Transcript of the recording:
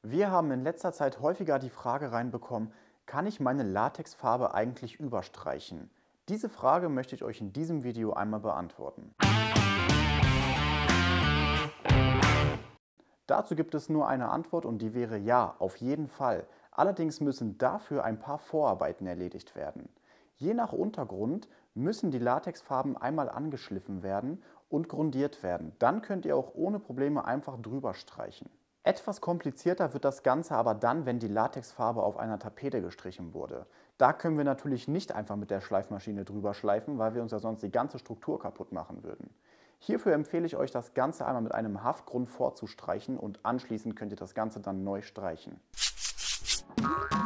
Wir haben in letzter Zeit häufiger die Frage reinbekommen, kann ich meine Latexfarbe eigentlich überstreichen? Diese Frage möchte ich euch in diesem Video einmal beantworten. Dazu gibt es nur eine Antwort und die wäre ja, auf jeden Fall. Allerdings müssen dafür ein paar Vorarbeiten erledigt werden. Je nach Untergrund müssen die Latexfarben einmal angeschliffen werden und grundiert werden. Dann könnt ihr auch ohne Probleme einfach drüber streichen. Etwas komplizierter wird das Ganze aber dann, wenn die Latexfarbe auf einer Tapete gestrichen wurde. Da können wir natürlich nicht einfach mit der Schleifmaschine drüber schleifen, weil wir uns ja sonst die ganze Struktur kaputt machen würden. Hierfür empfehle ich euch, das Ganze einmal mit einem Haftgrund vorzustreichen und anschließend könnt ihr das Ganze dann neu streichen.